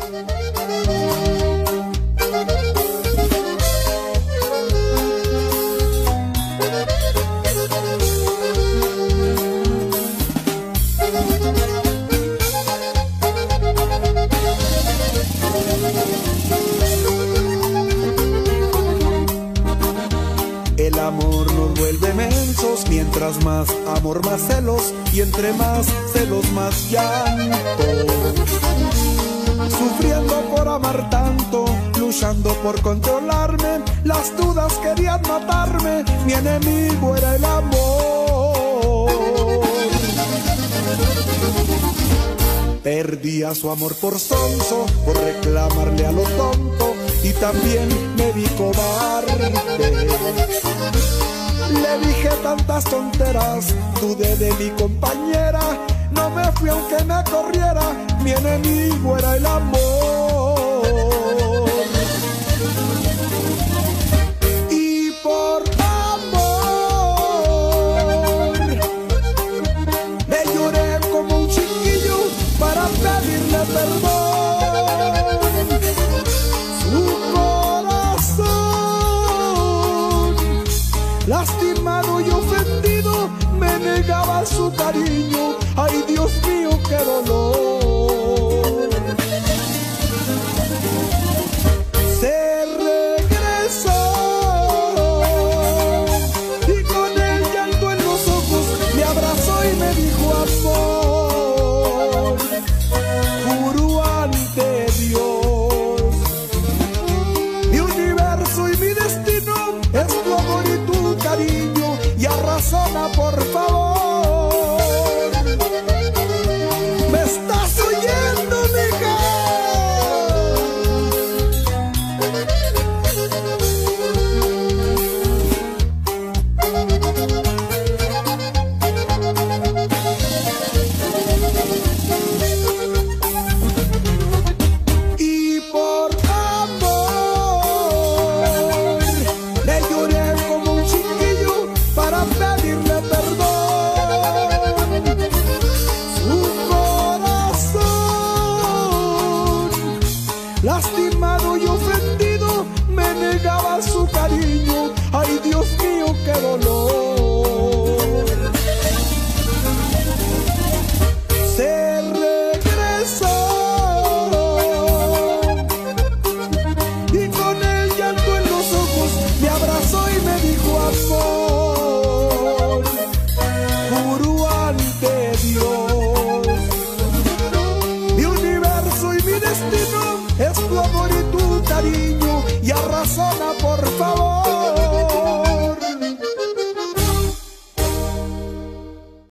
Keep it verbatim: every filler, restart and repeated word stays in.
El amor nos vuelve mensos, mientras más amor más celos, y entre más celos más llanto. Sufriendo por amar tanto, luchando por controlarme, las dudas querían matarme, mi enemigo era el amor. Perdía su amor por sonso, por reclamarle a lo tonto, y también me vi cobarde. Le dije tantas tonteras, dudé de mi compañera, no me fui aunque me corriera, mi enemigo era el amor. Y por amor le lloré como un chiquillo para pedirle perdón. Lastimado y ofendido, me negaba su cariño. Ay, Dios mío, qué dolor. Se regresó y con el llanto en los ojos me abrazó y me dijo amor. Juro ante Dios, mi universo y mi destino es tu amor y tu cariño, y razona por favor. ¿Me estás oyendo, mija? Y por amor le lloré como un chiquillo para pedirle perdón. Su corazón, lastimado y ofendido, me negaba su cariño. Ay, Dios mío, qué dolor. Se regresó y con el llanto en los ojos me abrazó y me dijo amor. Juro ante Dios, mi universo y mi destino es tu amor y tu cariño, y razona por favor.